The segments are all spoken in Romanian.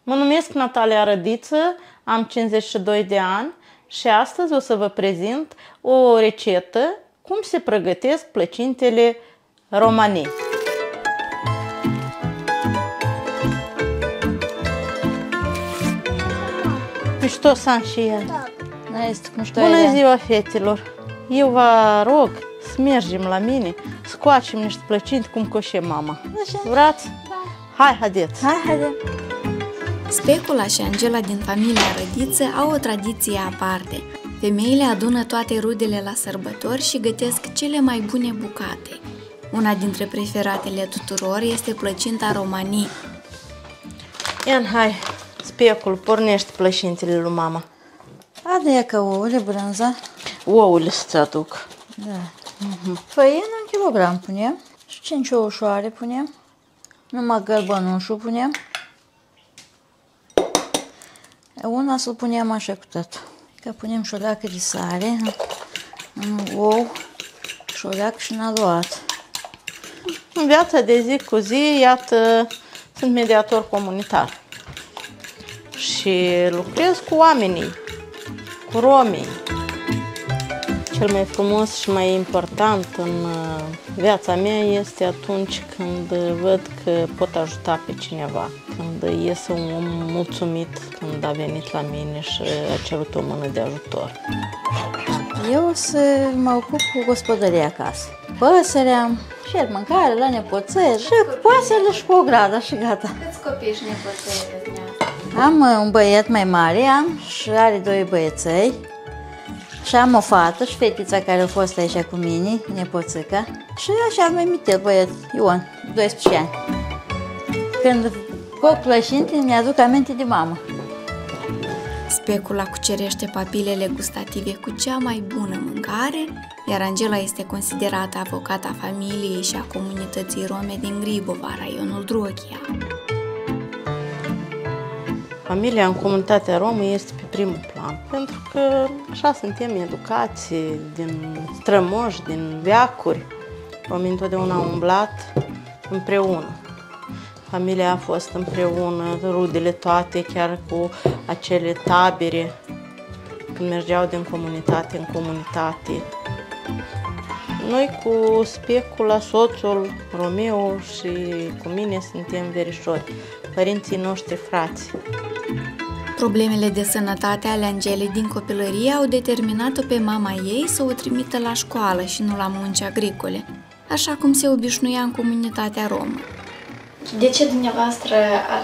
Mă numesc Natalia Rădiță, am 52 de ani și astăzi o să vă prezint o recetă cum se pregătesc plăcintele romane. Mișto san și el. Bună ziua, fetelor! Eu vă rog să mergem la mine, scoacem niște plăcinti cum coșe mama. Vreați? Hai, haideți! Hai, haide! Specula și Angela din familia Rădiță au o tradiție aparte. Femeile adună toate rudele la sărbători și gătesc cele mai bune bucate. Una dintre preferatele tuturor este plăcinta romanii. Ian, hai, Specul, pornește plăcintele lui mama. Adă că ouăle, brânza. Ouăle să-ți aduc. Da. Făină 1 kilogram punem și 5 ouășoare punem. Numai gălbănușul punem. Una să-l punem așa cu tot. Că punem și o leacă de sare, ou și o leacă și în aluat. În viața de zi cu zi, iată, sunt mediator comunitar. Și lucrez cu oamenii, cu romii. Cel mai frumos și mai important în viața mea este atunci când văd că pot ajuta pe cineva. Când iese un om mulțumit, când a venit la mine și a cerut o mână de ajutor. Eu o să mă ocup cu gospodăria acasă. Păsărea, cer mâncare la nepoțel și păsările și cu o grada și gata. Câți copii și nepoțele? Am un băiet mai mare, am și are 2 băieței. Și am o fată și fetița care a fost aici cu mine, nepoțica. Și așa mai mitel băiet, Ion, 12 ani. Când coc plăcinte, mi-aduc aminte de mamă. Specula cucerește papilele gustative cu cea mai bună mâncare, iar Angela este considerată avocata familiei și a comunității rome din Gribova, raionul Droghia. Familia în comunitatea romă este pe primul plan, pentru că așa suntem educați din strămoși, din veacuri. Romii întotdeauna au umblat împreună. Familia a fost împreună, rudele toate, chiar cu acele tabere, când mergeau din comunitate în comunitate. Noi cu Specula, soțul, Romeo și cu mine suntem verișori, părinții noștri frați. Problemele de sănătate ale Angelei din copilărie au determinat-o pe mama ei să o trimită la școală și nu la munci agricole, așa cum se obișnuia în comunitatea romă. De ce dumneavoastră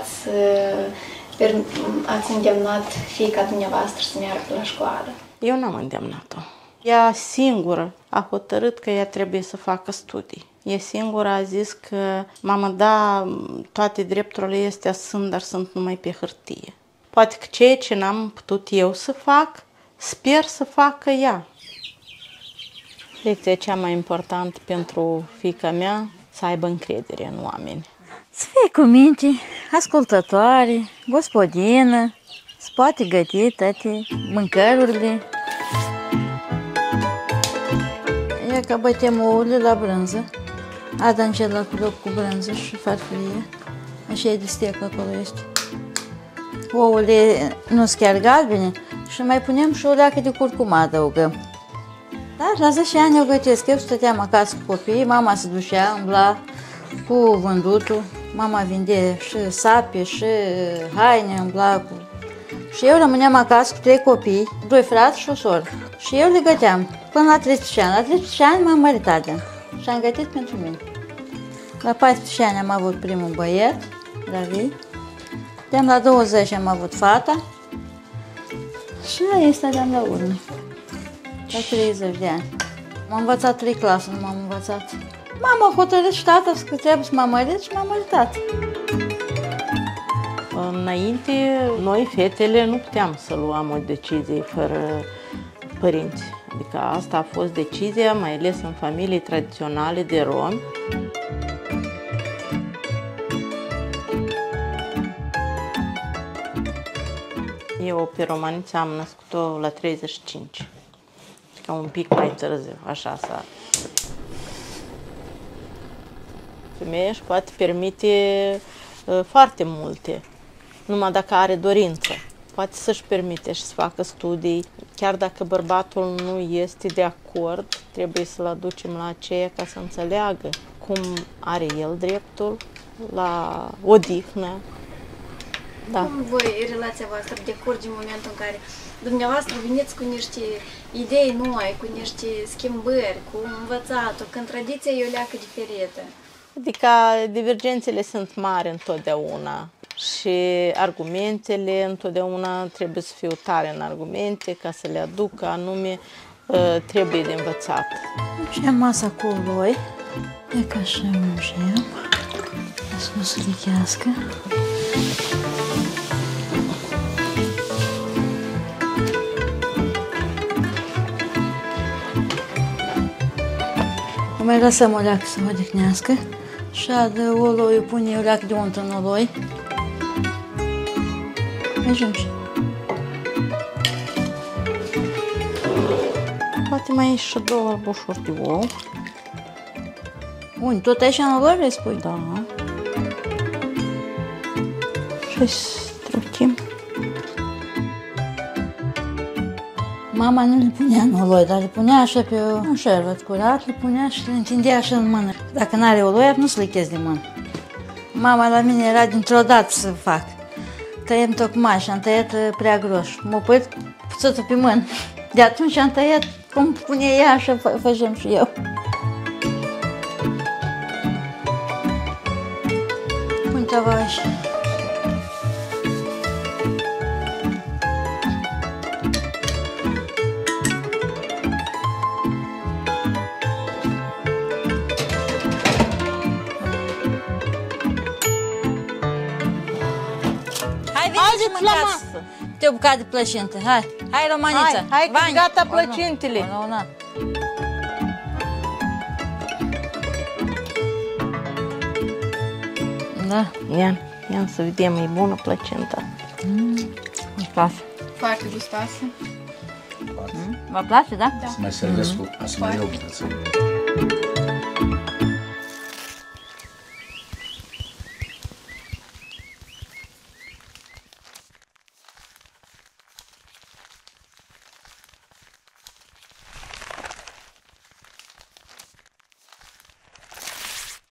ați îndemnat fiica dumneavoastră să meargă la școală? Eu n-am îndemnat-o. Ea singură a hotărât că ea trebuie să facă studii. Ea singură a zis că, mamă, da, toate drepturile astea sunt, dar sunt numai pe hârtie. Poate că ceea ce n-am putut eu să fac, sper să facă ea. Lecția cea mai importantă pentru fiica mea, să aibă încredere în oameni. Să fie cu minte, ascultătoare, gospodină, să poate găti toate mâncărurile. Ia că bătem ouăle la brânză, adă Angela cu loc cu brânză și farfurie, așa e de stec acolo este. Ouăle nu sunt chiar galbene și mai punem și o leacă de curcuma adăugăm. Dar la 10 ani eu gătesc, eu stăteam acasă cu copiii, mama se ducea, umbla cu vândutul, mama vinde și sape și haine, umbla cu... Și eu rămâneam acasă cu 3 copii, 2 frați și o soră. Și eu le găteam până la 13 ani. La 13 ani m-am măritat și am gătit pentru mine. La 14 ani am avut primul băiet, Ravi. De-am la 20 am avut fata și la stăteam la urmă. La 30 de ani. M-am învățat 3 clase, nu m-am învățat. Mama a hotărât și tata că trebuie să mă mărit și m-am măritat. Înainte, noi, fetele, nu puteam să luăm o decizie fără părinți. Adică asta a fost decizia, mai ales în familii tradiționale de romi. Eu pe romaniță am născut-o la 35. Ca un pic mai târziu, așa s-a... Femeia își poate permite foarte multe. numai dacă are dorință. Poate să-și permite și să facă studii. Chiar dacă bărbatul nu este de acord, trebuie să-l aducem la aceea ca să înțeleagă cum are el dreptul la odihnă. Da. Cum voi, relația voastră, decurge în momentul în care dumneavoastră veniți cu niște idei noi, cu niște schimbări, cu învățatul, când tradiția e o leacă diferită? Adică divergențele sunt mari întotdeauna și argumentele întotdeauna trebuie să fiu tare în argumente ca să le aducă anume trebuie de învățat. Ungem masa cu uloi, e ca așa ungem, ca să nu se lichească. Mai lăsăm o leacă să odihnească și de uloiul pune o leacă de unt în uloi. Mergem și. Poate mai ieși și 2 albușuri de ou. Unde? Tot așa în uloi vrei spui? Da. Și struchim. Mama nu le punea în uloi, dar le punea așa pe un șervet curat, le punea și le întindea așa în mână. Dacă n-are uloi, nu se lichezi de mână. Mama la mine era dintr-o dată să fac. Tăiem tocmai și am tăiat prea gros. M-a păit puțutul pe mână. De atunci am tăiat cum pune ea, așa facem și eu. Pun tava așa. Haideți la masă! Te o bucată de plăcintă, hai Romanița! Hai că gata plăcintele! Da. Ia să vedem, e bună plăcinta. Îmi place. Foarte gustoasă. Vă place, da? Să mai servesc cu asmăriu.